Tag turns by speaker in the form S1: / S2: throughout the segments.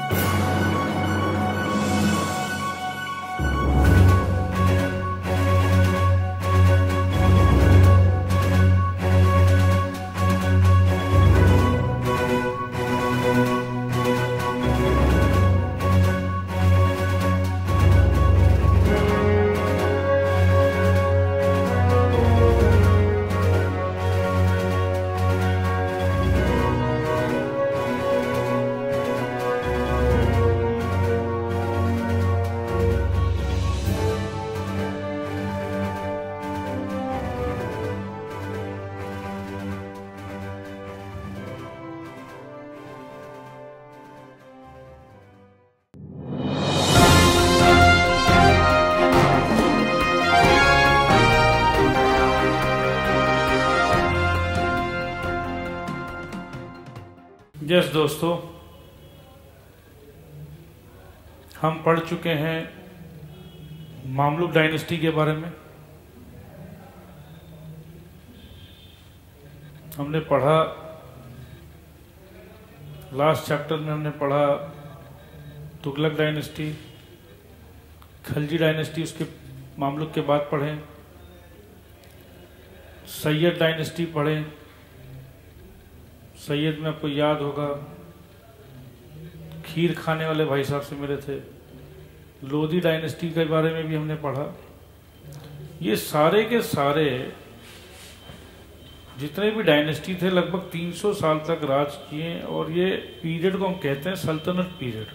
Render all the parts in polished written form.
S1: Yes दोस्तों, हम पढ़ चुके हैं मामलुक डायनेस्टी के बारे में। हमने पढ़ा, लास्ट चैप्टर में हमने पढ़ा तुगलक डायनेस्टी, खलजी डायनेस्टी, उसके मामलुक के बाद पढ़े, सैयद डायनेस्टी पढ़े। सैयद में आपको याद होगा खीर खाने वाले भाई साहब से मिले थे। लोधी डायनेस्टी के बारे में भी हमने पढ़ा। ये सारे के सारे जितने भी डायनेस्टी थे लगभग 300 साल तक राज किए, और ये पीरियड को हम कहते हैं सल्तनत पीरियड।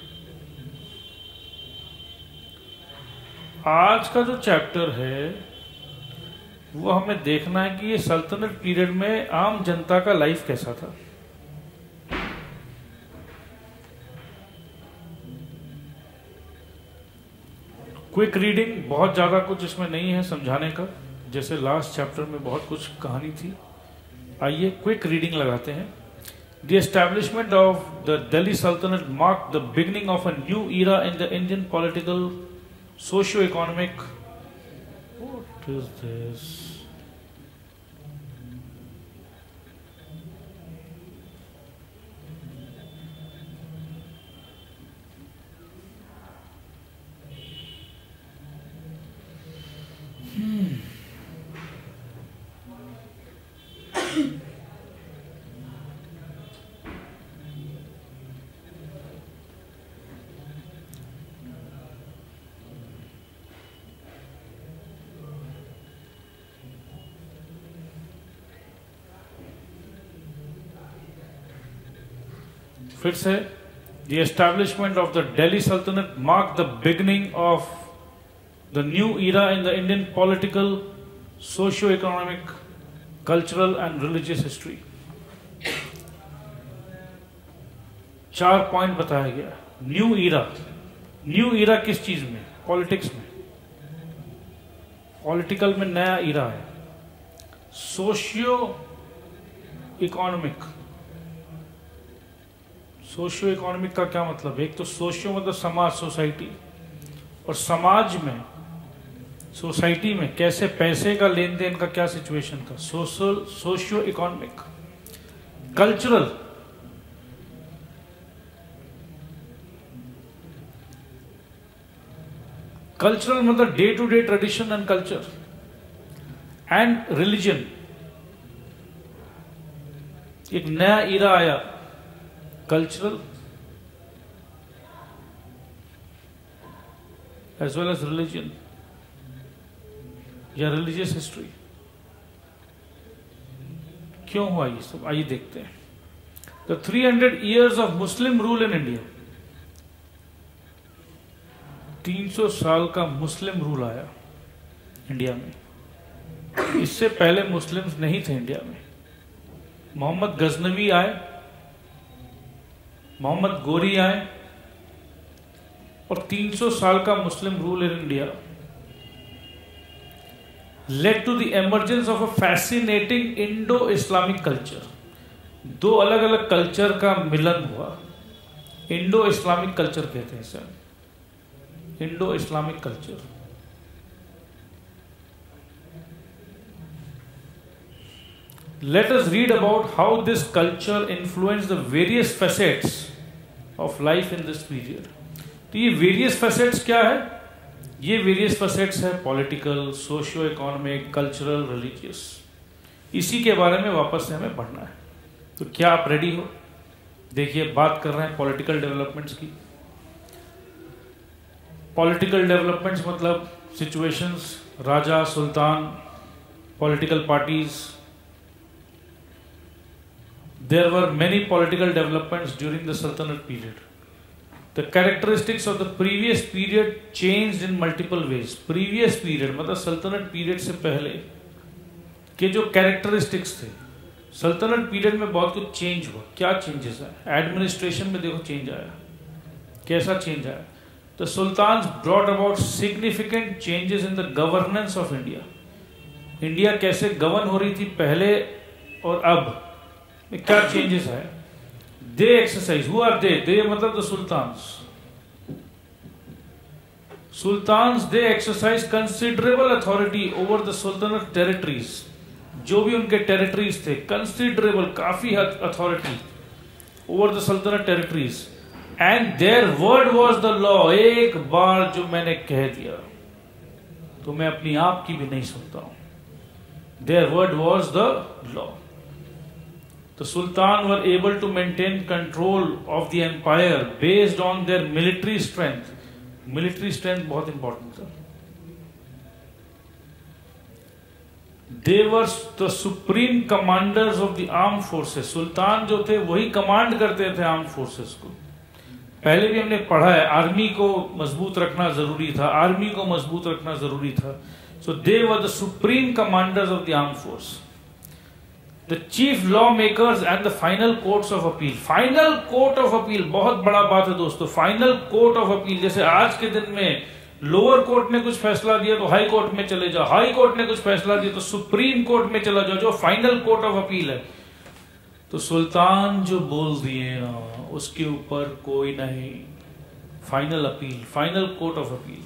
S1: आज का जो चैप्टर है वो हमें देखना है कि ये सल्तनत पीरियड में आम जनता का लाइफ कैसा था। क्विक रीडिंग, बहुत ज़्यादा कुछ इसमें नहीं है समझाने का, जैसे लास्ट चैप्टर में बहुत कुछ कहानी थी। आइए क्विक रीडिंग लगाते हैं। The establishment of the Delhi Sultanate mark the beginning of a new era in the Indian political socio economic. What is this? फिर से, the establishment of the Delhi Sultanate marked the beginning of the new era in the Indian political, socio-economic, cultural and religious history। 4 point बताया गया। New Ira, new Ira किस चीज में? Politics में। Political में नया ईरा है। सोशियो इकोनॉमिक, सोशियो इकोनॉमिक का क्या मतलब? एक तो सोशियो मतलब समाज, सोसाइटी, और समाज में, सोसाइटी में कैसे पैसे का लेन देन का क्या सिचुएशन था, सोशियो इकोनॉमिक। कल्चरल, कल्चरल मतलब day to day tradition and culture. And religion, एक नया ईरा आया, cultural as well as religion या रिलीजियस हिस्ट्री। क्यों हुआ ये सब? आइए देखते हैं। The 300 years of Muslim rule in India, 300 साल का मुस्लिम रूल आया इंडिया में। इससे पहले मुस्लिम्स नहीं थे इंडिया में। मोहम्मद गजनवी आए, मोहम्मद गोरी आए, और 300 साल का Muslim rule in India led to the emergence of a fascinating Indo Islamic culture. 2 अलग अलग कल्चर का मिलन हुआ। इंडो इस्लामिक कल्चर कहते हैं sir, Indo Islamic culture. Let us read about how this culture influenced the various facets of life in this period. तो ये various facets क्या है? ये वेरियस फैसेट्स है political, socio economic, cultural, religious. इसी के बारे में वापस से हमें पढ़ना है। तो क्या आप रेडी हो? देखिए, बात कर रहे हैं पॉलिटिकल डेवलपमेंट्स की। पॉलिटिकल डेवलपमेंट्स मतलब सिचुएशंस, राजा, सुल्तान, political parties. There were many political developments during the Sultanate period. The characteristics of the previous period changed in multiple ways. Previous period मतलब सल्तनत पीरियड से पहले के जो कैरेक्टरिस्टिक्स थे, सल्तनत पीरियड में बहुत कुछ चेंज हुआ। क्या चेंजेस आया? एडमिनिस्ट्रेशन में देखो चेंज आया। कैसा चेंज आया? The sultans brought about significant changes in the governance of India. India कैसे गवर्न हो रही थी पहले और अब में क्या चेंजेस आए? They exercise, who are they मतलब the sultans. Sultans they exercise considerable authority over the sultanate territories. जो भी उनके टेरिटरीज थे, कंसिडरेबल, काफी हद authority over the sultanate territories. And their word was the law. एक बार जो मैंने कह दिया तो मैं अपनी आप की भी नहीं सुनता हूं। There word was the law. The Sultan were able to maintain control of the empire based on their military strength. Military strength बहुत important था। They were the supreme commanders of the armed forces. सुल्तान जो थे वही command करते थे arm forces को। पहले भी हमने पढ़ा है, आर्मी को मजबूत रखना जरूरी था, आर्मी को मजबूत रखना जरूरी था। So they were the supreme commanders of the armed force. The chief lawmakers and the final courts of appeal. Final court of appeal बहुत बड़ा बात है दोस्तों। Final court of appeal, जैसे आज के दिन में लोअर कोर्ट ने कुछ फैसला दिया तो हाई कोर्ट में चले जाओ, हाई कोर्ट ने कुछ फैसला दिया तो सुप्रीम कोर्ट में चला जाओ, जो फाइनल कोर्ट ऑफ अपील है। तो सुल्तान जो बोल दिए ना, उसके ऊपर कोई नहीं। Final appeal, final court of appeal.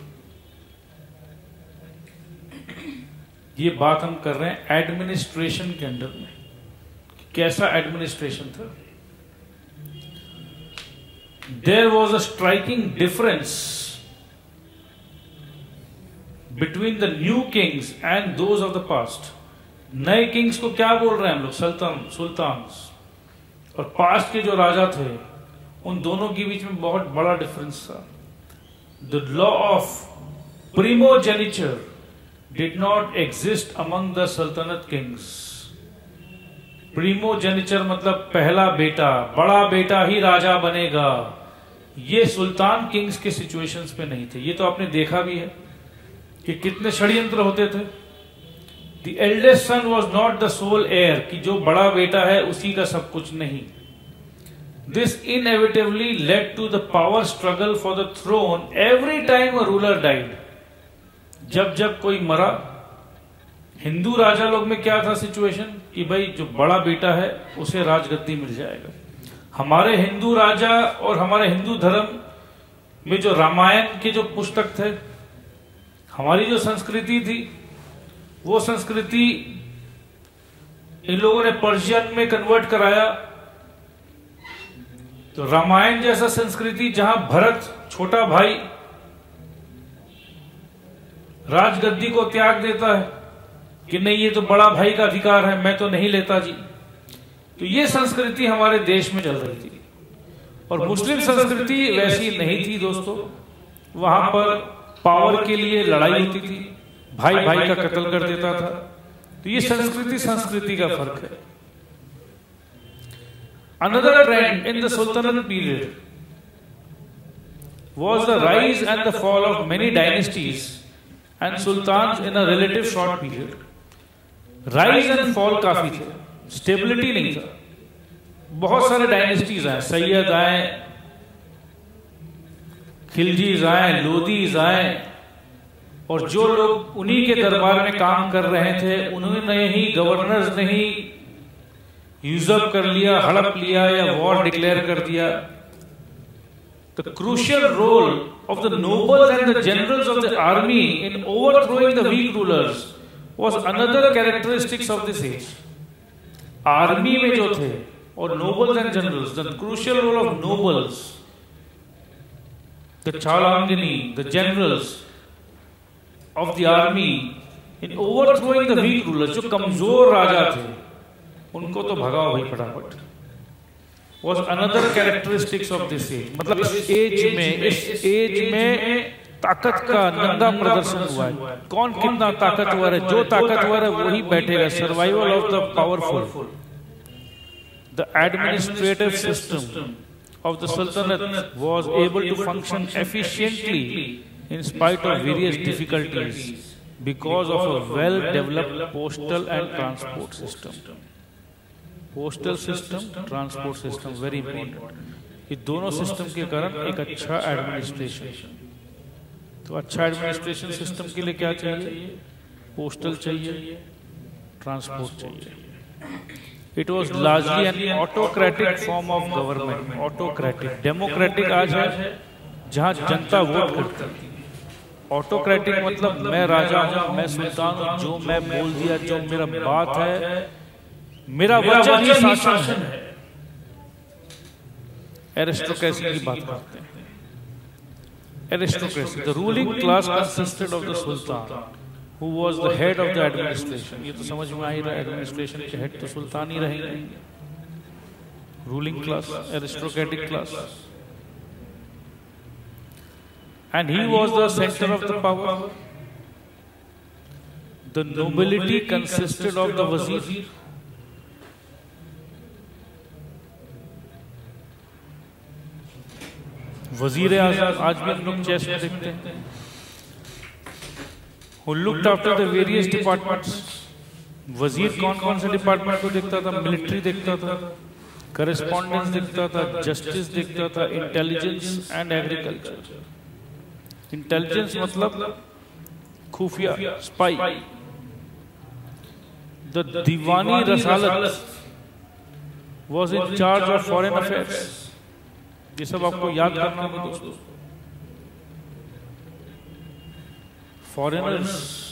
S1: ये बात हम कर रहे हैं एडमिनिस्ट्रेशन के अंडर में। कैसा एडमिनिस्ट्रेशन था? There was a striking difference between the new kings and those of the past. नए किंग्स को क्या बोल रहे हैं हम लोग? सुल्तान्स। और पास्ट के जो राजा थे, उन दोनों के बीच में बहुत बड़ा डिफरेंस था। The law of primogeniture did not exist among the Sultanate kings. Primogeniture मतलब पहला बेटा, बड़ा बेटा ही राजा बनेगा। ये सुल्तान किंग्स के सिचुएशंस पे नहीं थे। ये तो आपने देखा भी है कि कितने षड्यंत्र होते थे। The eldest son was not the sole heir, कि जो बड़ा बेटा है उसी का सब कुछ नहीं। This inevitably led to the power struggle for the throne every time a ruler died. जब जब कोई मरा, हिंदू राजा लोग में क्या था सिचुएशन कि भाई जो बड़ा बेटा है उसे राजगद्दी मिल जाएगा। हमारे हिंदू राजा और हमारे हिंदू धर्म में जो रामायण के जो पुस्तक थे, हमारी जो संस्कृति थी, वो संस्कृति इन लोगों ने पर्शियन में कन्वर्ट कराया। तो रामायण जैसा संस्कृति जहां भरत छोटा भाई राजगद्दी को त्याग देता है कि नहीं, ये तो बड़ा भाई का अधिकार है, मैं तो नहीं लेता जी। तो ये संस्कृति हमारे देश में चल रही थी। और मुस्लिम संस्कृति वैसी नहीं थी दोस्तों। वहां पर पावर के लिए लड़ाई होती थी, भाई भाई का कत्ल कर देता था। तो ये संस्कृति का फर्क है। Another trend in the Sultanate period was the rise and the fall of many dynasties and sultans in a relative short period. Rise and fall काफी थे, स्टेबिलिटी नहीं था। बहुत सारे डायनेस्टीज आए, सैयद आए, खिलजीज आए, लोदीज आए, और जो लोग उन्हीं के दरबार में काम कर रहे थे उन्होंने ही, गवर्नर्स ने ही यूजअप कर लिया, हड़प लिया या वॉर डिक्लेयर कर दिया। The crucial role of the nobles and the generals of the army in overthrowing the weak rulers was another characteristics of this age. Army में जो थे और nobles and generals, the crucial role of nobles the Chalangani, the generals of the army, in overthrowing the weak rulers, जो कमजोर राजा थे उनको तो भगाओ भाई फटाफट, was another characteristics of this age. मतलब इस एज में ताकत का नंगा प्रदर्शन हुआ है। कौन कितना ताकतवर है, जो ताकतवर है वही बैठेगा। Survival of the powerful. The administrative system of the Sultanate was able to function efficiently in spite of various difficulties because of a well-developed postal and transport system. Postal system, transport system, very important. ये दोनों system के कारण एक अच्छा administration. तो अच्छा administration system के लिए क्या चाहिए? पोस्टल चाहिए, ट्रांसपोर्ट चाहिए। It was largely an autocratic form of government. Autocratic, democratic आज है जहाँ जनता वोट करती है। ऑटोक्रेटिक मतलब मैं राजा हूँ, मैं सुल्तान हूँ, जो मैं बोल दिया, जो मेरा बात है, मेरा वचन ही शासन है। एरिस्टोक्रेसी की बात करते हैं। Aristocracy, the ruling class consisted of the sultan, who was the head of the administration. ये तो समझ में आ ही रहा है, एडमिनिस्ट्रेशन के हेड तो सुल्तान ही रहेंगे। Ruling class, aristocratic class, and he was the center of the power. The nobility consisted of the wazir, वजीर आज़म, आज भी हम लोग चेस में देखते हैं, who looked after the various departments. वजीर कौन कौन से डिपार्टमेंट को देखता था? मिलिट्री देखता था, करस्पॉन्डेंस देखता था, जस्टिस देखता था, इंटेलिजेंस एंड एग्रीकल्चर। इंटेलिजेंस मतलब खुफिया, spy. The Diwani Risalat was in charge of foreign affairs. ये सब आपको याद करना होगा दोस्तों। फॉरेनर्स,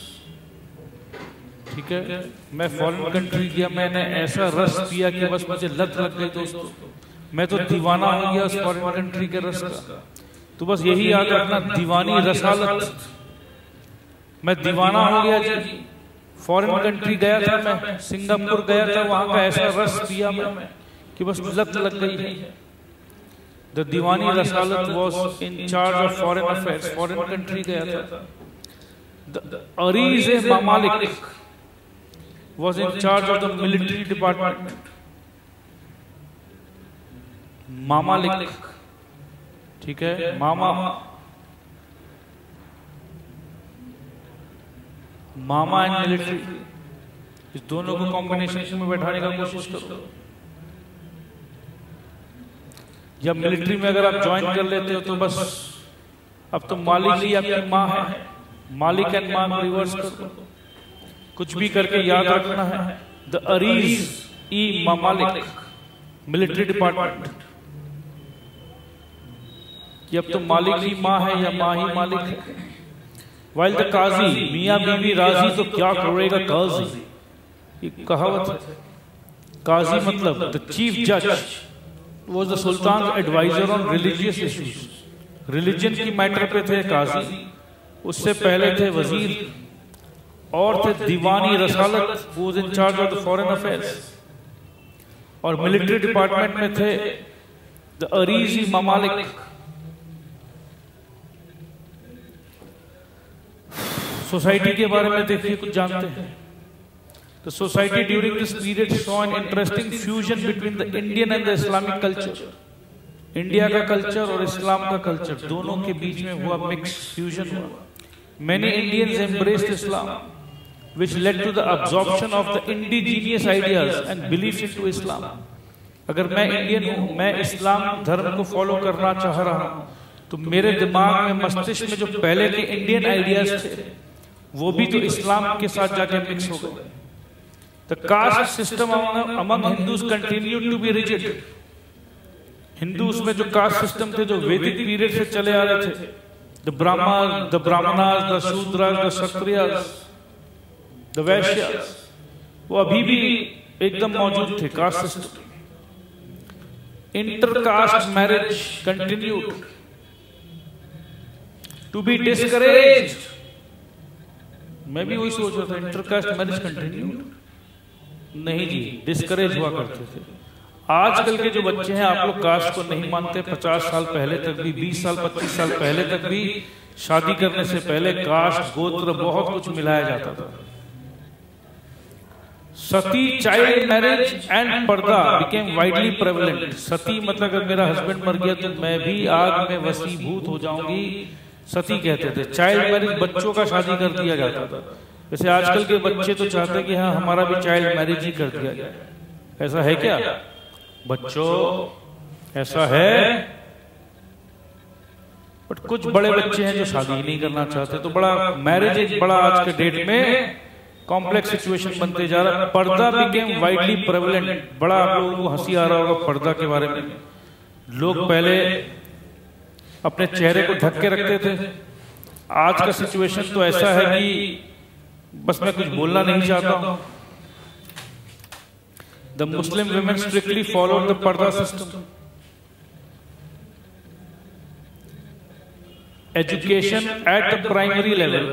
S1: ठीक है, मैं फॉरेन कंट्री गया, मैंने ऐसा रस पिया कि बस मुझे लत लग गई दोस्तों, मैं तो दीवाना हो गया उस फॉरेन कंट्री के रस का। तो बस यही याद रखना, दीवानी रसालत, मैं दीवाना हो गया जी। फॉरेन कंट्री गया था मैं, सिंगापुर गया था, वहां का ऐसा रस पिया मैं कि बस लत लग गई है। The Diwani Rasalat was in charge of foreign affairs, foreign country गया था। The Ariz-e-Mamalik was in charge of the military department. मामालिक, ठीक है, मामा एंड मिलिट्री, इस दोनों को कॉम्बिनेशन में बैठाने का कोशिश करो। जब मिलिट्री में अगर आप ज्वाइन कर लेते हो तो बस अब तो मालिक ही आपकी माँ है। मालिक एंड माँ रिवर्स कर दो, कुछ भी करके याद रखना है। द अरीज-ई-ममालिक, मिलिट्री डिपार्टमेंट, कि अब तो मालिक ही माँ है या माँ ही मालिक है। वाइल द काजी, मियाँ बीवी राजी तो क्या करेगा काजी, ये कहावत है। काजी मतलब द चीफ जज was the sultan's advisor on religious issues. Religion की मैटर पे थे काजी, उससे पहले थे वजीर, और थे Diwani Risalat, who was in charge of the foreign affairs, और मिलिट्री डिपार्टमेंट में थे द अरीजी ममालिक। सोसाइटी के बारे में देखिए, कुछ जानते हैं। The society during this period saw an interesting fusion between the Indian and the Islamic culture. India का कल्चर और इस्लाम का कल्चर दोनों के बीच में हुआ मिक्स, फ्यूजन हुआ। Many Indians embraced Islam, which led to the absorption of the indigenous ideas and beliefs into Islam. अगर मैं इंडियन हूँ, मैं इस्लाम धर्म को फॉलो करना चाह रहा हूँ, तो मेरे दिमाग में, मस्तिष्क में जो पहले के इंडियन आइडियाज थे वो भी तो इस्लाम के साथ जाके मिक्स हो गए। The caste system among Hindus continued to be rigid. Hindus में जो कास्ट सिस्टम थे जो वैदिक पीरियड से चले आ रहे थे, the Brahmanas, the Shudras, the Kshatriyas, the Vaishyas, वो अभी भी एकदम मौजूद थे। Caste system, intercaste marriage continued, to be discourage. मैं भी वही सोच रहा था, इंटरकास्ट मैरिज कंटिन्यू नहीं जी, डिस्करेज हुआ करते थे। आजकल के जो बच्चे हैं, आप लोग कास्ट को नहीं मानते, 50 साल पहले तक भी, 20 साल 25 साल पहले तक भी शादी करने से पहले कास्ट, गोत्र, बहुत कुछ मिलाया जाता था। Sati, child marriage and purdah became widely prevalent. Sati मतलब अगर मेरा हस्बैंड मर गया तो मैं भी आग में वसीभूत हो जाऊंगी, सती कहते थे। चाइल्ड मैरिज, बच्चों का शादी कर दिया जाता था। वैसे आजकल के बच्चे तो चाहते हैं कि हाँ हमारा भी चाइल्ड मैरिज ही कर दिया जाए। ऐसा है क्या बच्चों? ऐसा है। बट कुछ बड़े बच्चे हैं जो शादी ही नहीं करना चाहते। तो बड़ा मैरिज एक बड़ा आज के डेट में कॉम्प्लेक्स सिचुएशन बनते जा रहा है। पर्दा बिकेम वाइडली प्रेवलेंट। बड़ा आप लोगों को हंसी आ रहा होगा पर्दा के बारे में। लोग पहले अपने चेहरे को ढक के रखते थे। आज का सिचुएशन तो ऐसा है कि बस मैं कुछ बोलना नहीं चाहता हूं। The Muslim women strictly followed the पर्दा system. Education at the primary level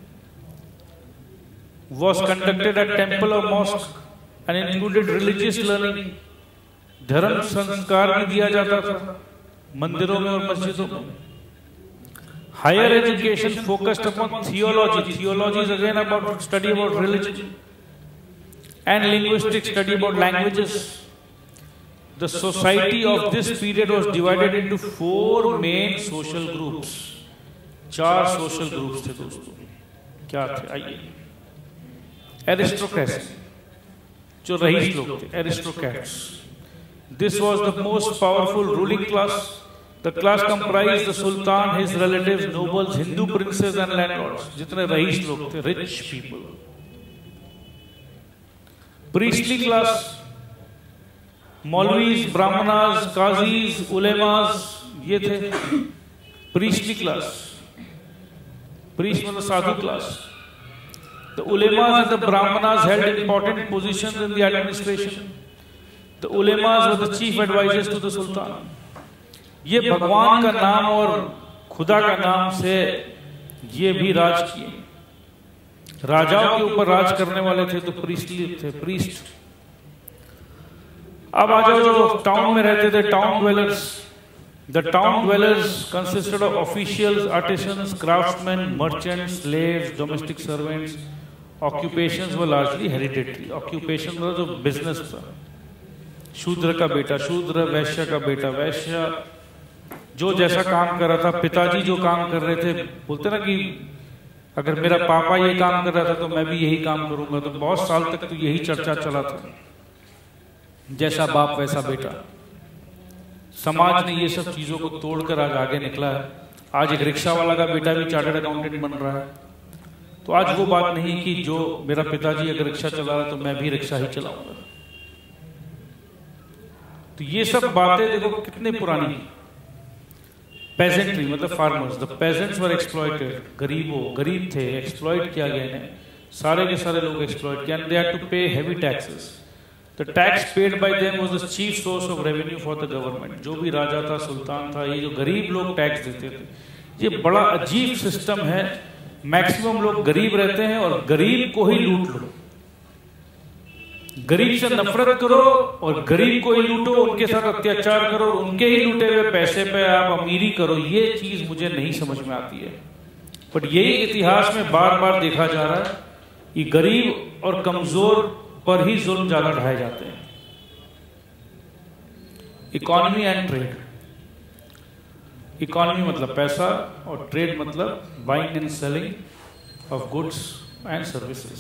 S1: was conducted at temple or mosque and included religious learning. धर्म संस्कार भी दिया जाता था मंदिरों में और मस्जिदों में। Higher education focused upon theology. Theology is again about study about religion. And linguistic study about languages. The society of this period was divided into 4 main social groups. 4 social groups थे दोस्तों। क्या थे आइए। Aristocracy, जो rice लोग थे, aristocrats. This was the most powerful ruling class. The class comprised the sultan, his relatives, nobles, Hindu princes and landlords. जितने रईस लोग थे, rich people. Priestly class, maulvis, Brahmanas, qazis, ulemas, ये थे priestly class. Priest मतलब साधु class. The ulemas and the brahmanas held important positions in the administration. The ulemas were the chief advisors to the sultan. ये भगवान का नाम और खुदा का नाम से ये भी राज किए। राजाओं के ऊपर राज करने वाले थे तो प्रीस्टली थे, प्रीस्ट। अब आ जाओ जो टाउन में रहते थे, town dwellers. The town dwellers consisted of officials, artisans, craftsman, merchants, slaves, domestic servants. Occupations were largely hereditary. Occupation मतलब जो बिजनेस था, शूद्र का बेटा शूद्र, वैश्य का बेटा वैश्य, जो जैसा काम कर रहा था। पिताजी जो काम कर रहे थे, बोलते ना कि अगर मेरा पापा ये काम कर रहा था तो मैं भी यही काम करूंगा। तो बहुत साल तक तो यही चर्चा चला था, जैसा बाप वैसा बेटा। समाज ने ये सब चीजों को तोड़कर आज आगे निकला है। आज एक रिक्शा वाला का बेटा भी चार्टर्ड अकाउंटेंट बन रहा है। तो आज वो बात नहीं कि जो मेरा पिताजी अगर रिक्शा चला रहा है तो मैं भी रिक्शा ही चलाऊंगा। तो ये सब बातें देखो कितनी पुरानी। पेजेंट्री मतलब farmers, the peasants were exploited. गरीबों, गरीब थे, एक्सप्लॉइट किया गया इन्हें। सारे के सारे लोग एक्सप्लॉइट किया। They had to pay heavy taxes. The tax paid by them was the chief source of revenue for the government. जो भी राजा था, सुल्तान था, ये जो गरीब लोग टैक्स देते थे। ये बड़ा अजीब सिस्टम है। मैक्सिमम लोग गरीब रहते हैं और गरीब को ही लूट लो। गरीब से नफरत करो और गरीब को ही लूटो, उनके साथ अत्याचार करो, उनके ही लूटे हुए पैसे पे आप अमीरी करो। ये चीज मुझे नहीं समझ में आती है। बट यही इतिहास में बार बार देखा जा रहा है कि गरीब और कमजोर पर ही जुल्म ज्यादा ढाए जाते हैं। Economy and trade. इकोनॉमी मतलब पैसा और ट्रेड मतलब buying and selling of goods and services.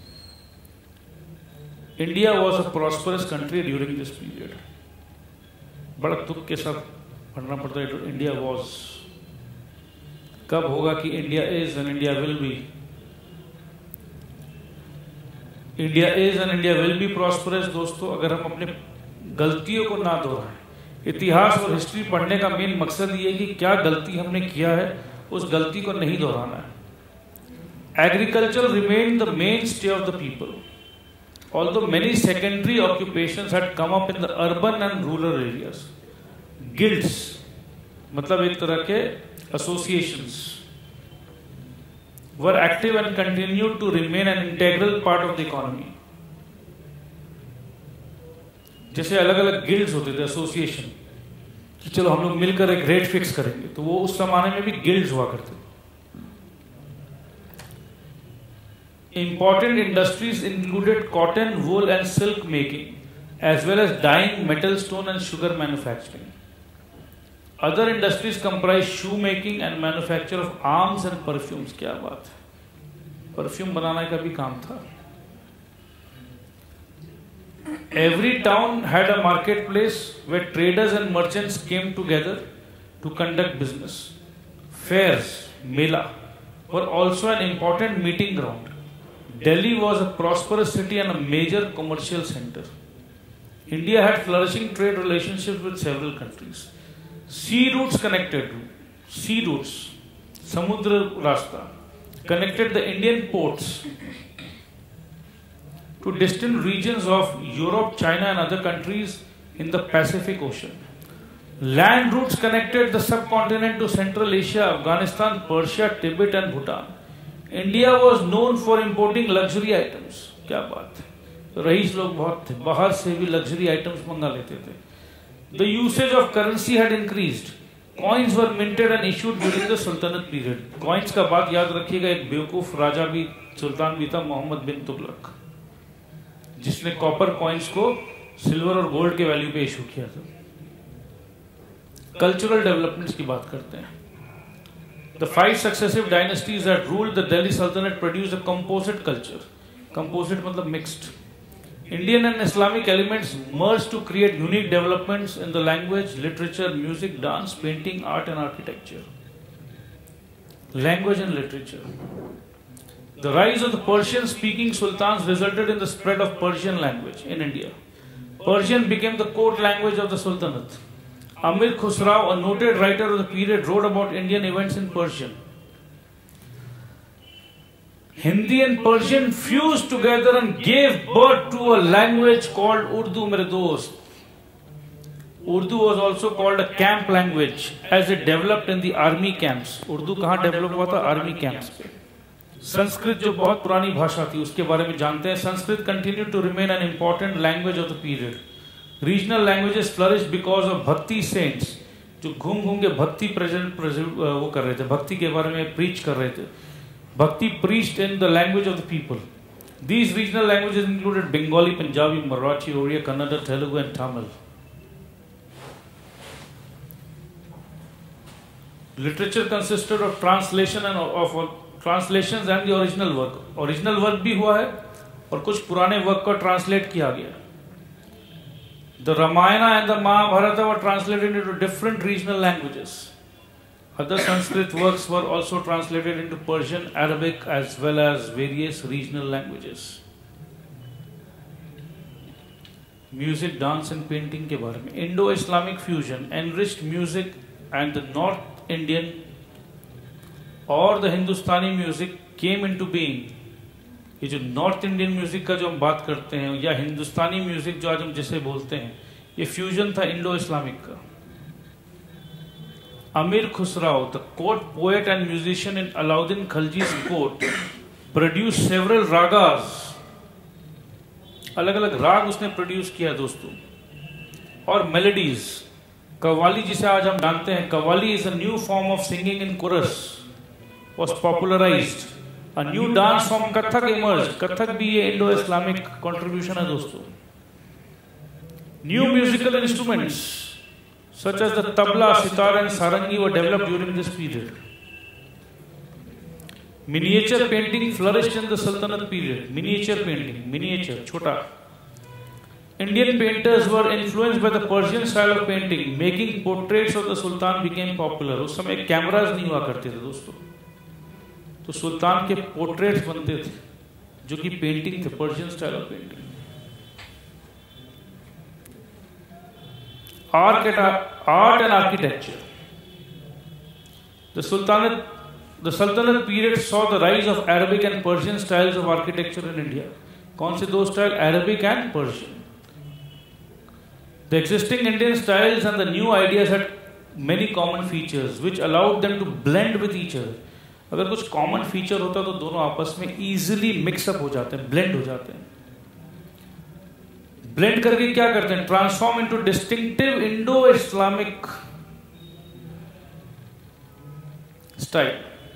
S1: India was a prosperous country during this period. बड़ा दुख के साथ पढ़ना पड़ता है इंडिया वॉज। कब होगा कि India is and India will be. India is and India will be prosperous दोस्तों, अगर हम अपने गलतियों को ना दोहराएं। इतिहास और हिस्ट्री पढ़ने का मेन मकसद ये है कि क्या गलती हमने किया है, उस गलती को नहीं दोहराना है। Agriculture remained the main stay of the people, although many secondary occupations had come up in the urban and rural areas. Guilds मतलब एक तरह के associations, were active and continued to remain an integral part of the economy. जैसे अलग अलग guilds होते थे, association, कि चलो हम लोग मिलकर एक रेट फिक्स करेंगे, तो वो उस जमाने में भी गिल्ड्स हुआ करते थे. Important industries included cotton, wool and silk making, as well as dyeing, metal, stone and sugar manufacturing. Other industries comprise shoemaking and manufacture of arms and perfumes. क्या बात है, परफ्यूम बनाने का भी काम था. Every town had a marketplace where traders and merchants came together to conduct business. Fairs, mela, were also an important meeting ground. Delhi was a prosperous city and a major commercial center. India had flourishing trade relationships with several countries. Sea routes, Samudra Rasta, connected the Indian ports to distant regions of Europe, China and other countries in the Pacific Ocean. Land routes connected the subcontinent to Central Asia, Afghanistan, Persia, Tibet and Bhutan. India was known for importing luxury items. क्या बात है, rice लोग बहुत थे, बाहर से भी luxury items मंगा लेते थे. The usage of currency had increased. Coins were minted and issued during the Sultanate period. Coins का बात याद रखिएगा, एक बेवकूफ राजा भी, सुल्तान भी था, मोहम्मद बिन तुगलक, जिसने कॉपर कॉइन्स को सिल्वर और गोल्ड के वैल्यू पे इशू किया था. कल्चरल डेवलपमेंट्स की बात करते हैं. The 5 successive dynasties that ruled the Delhi Sultanate produced a composite culture. Composite मतलब mixed. Indian and Islamic elements merged to create unique developments in the language, literature, music, dance, painting, art and architecture. Language and literature. The rise of the Persian-speaking sultans resulted in the spread of Persian language in India. Persian became the court language of the Sultanate. Amir Khusrau, a noted writer of the period, wrote about Indian events in Persian. Hindi and Persian fused together and gave birth to a language called Urdu, mere dost. Urdu was also called a camp language as it developed in the army camps. Urdu कहाँ develop हुआ था? Army camps पे. संस्कृत जो बहुत पुरानी भाषा थी उसके बारे में जानते हैं. Sanskrit continued to remain an important language of the period. Regional languages flourished because of Bhakti saints, जो घूम घूम के भक्ति वो कर रहे थे, भक्ति के बारे में preach कर रहे थे. Bhakti preached in the language of the people. These regional languages included Bengali, Punjabi, Marathi, Oriya, Kannada, Telugu and Tamil. Literature consisted of translations and the original work. Original work भी हुआ है और कुछ पुराने work को translate किया गया. The Ramayana and the Mahabharata were translated into different regional languages. Other Sanskrit works were also translated into Persian, Arabic as well as various regional languages. Music, dance and painting के बारे में. Indo-Islamic fusion enriched music and the North Indian और the Hindustani music came into being. ये जो north Indian music का जो हम बात करते हैं या हिंदुस्तानी म्यूजिक जो आज हम जिसे बोलते हैं, ये फ्यूजन था इंडो इस्लामिक का. Amir Khusrau, the court poet and musician in Alauddin Khalji's court, produced several ragas. अलग अलग राग उसने प्रोड्यूस किया दोस्तों. और मेलोडीज. कव्वाली जिसे आज हम जानते हैं, qawwali is a new form of singing in chorus, was popularized. A new dance form Kathak emerged. Kathak भी ये इंडो-इस्लामिक contribution है दोस्तों. New musical instruments such as the tabla, sitar and sarangi were developed during this period. Miniature painting flourished in the Sultanate period. Miniature painting, miniature, छोटा. Indian painters were influenced by the Persian style of painting. Making portraits of the Sultan became popular. उस समय cameras नहीं हुआ करते थे दोस्तों, तो सुल्तान के पोर्ट्रेट्स बनते थे जो कि पेंटिंग थे, Persian style of painting. Art and architecture. The Sultanate period saw the rise of Arabic and Persian styles of architecture in India. कौन से दो style? Arabic and Persian. The existing Indian styles and the new ideas had many common features which allowed them to blend with each other. अगर कुछ common feature होता तो दोनों आपस में इजीली मिक्सअप हो जाते हैं, ब्लेंड हो जाते हैं। ब्लेंड करके क्या करते हैं? Transform into distinctive Indo Islamic style.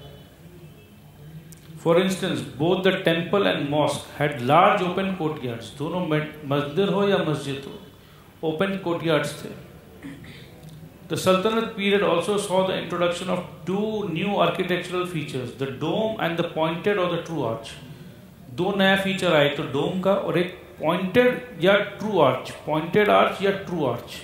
S1: For instance, both the temple and mosque had large open courtyards. दोनों मंदिर हो या मस्जिद हो, ओपन कोर्टयार्ड्स थे। The Sultanate period also saw the introduction of two new architectural features, the dome and the pointed or the true arch. दो नया feature आए, तो डोम का और एक पॉइंटेड या ट्रू आर्च, पॉइंटेड आर्च या true arch.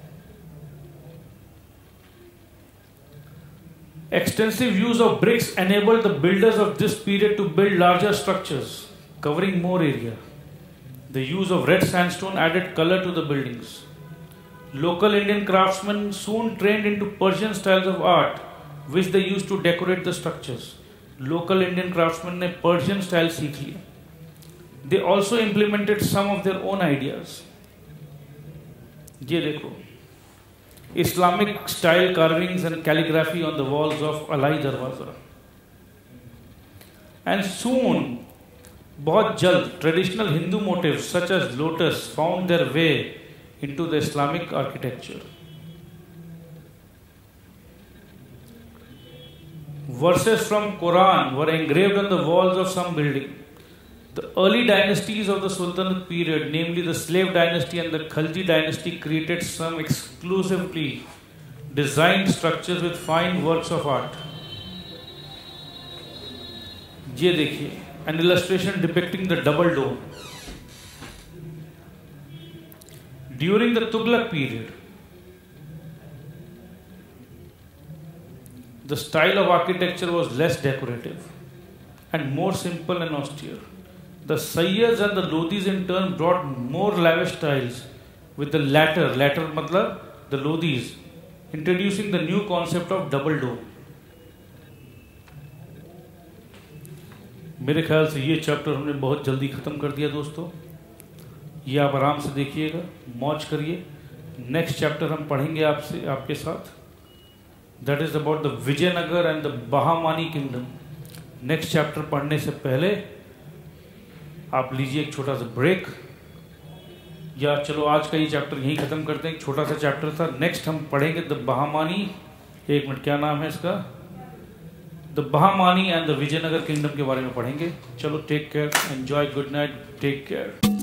S1: Extensive use of bricks enabled the builders of this period to build larger structures, covering more area. The use of red sandstone added color to the buildings. Local Indian craftsmen soon trained into Persian styles of art, which they used to decorate the structures. Local Indian craftsmen ने Persian style सीख लिया. They also implemented some of their own ideas. ये देखो, Islamic style carvings and calligraphy on the walls of Alai Darwaza. And soon, बहुत जल्द, traditional Hindu motifs such as lotus found their way into the Islamic architecture. Verses from Quran were engraved on the walls of some building. The early dynasties of the Sultanate period, namely the Slave dynasty and the Khalji dynasty, created some exclusively designed structures with fine works of art. ये देखिए, an illustration depicting the double dome. During the Tughlaq period, the style of architecture was less decorative and more simple and austere. The Sayyids and the Lodhis in turn brought more lavish styles, with the latter matlab the Lodhis, introducing the new concept of double dome. मेरे ख्याल से ये chapter हमने बहुत जल्दी ख़त्म कर दिया दोस्तों। ये आप आराम से देखिएगा, मौज करिए। नेक्स्ट चैप्टर हम पढ़ेंगे आपके साथ, that is about the Vijayanagar and the Bahmani kingdom. Next chapter पढ़ने से पहले आप लीजिए एक छोटा सा ब्रेक, या चलो आज का ये चैप्टर यहीं ख़त्म करते हैं। एक छोटा सा चैप्टर था, नेक्स्ट हम पढ़ेंगे द बहामानी, एक मिनट क्या नाम है इसका, the Bahmani and the Vijayanagar kingdom के बारे में पढ़ेंगे। चलो take care, enjoy, good night, take care.